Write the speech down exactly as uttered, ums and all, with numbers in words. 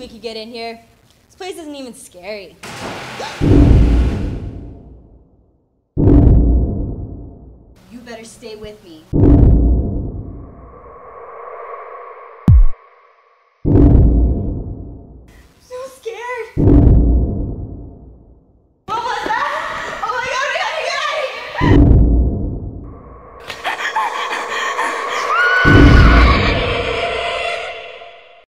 we could get in here. This place isn't even scary. You better stay with me. I'm so scared. What was that? Oh my god, we gotta get out of here!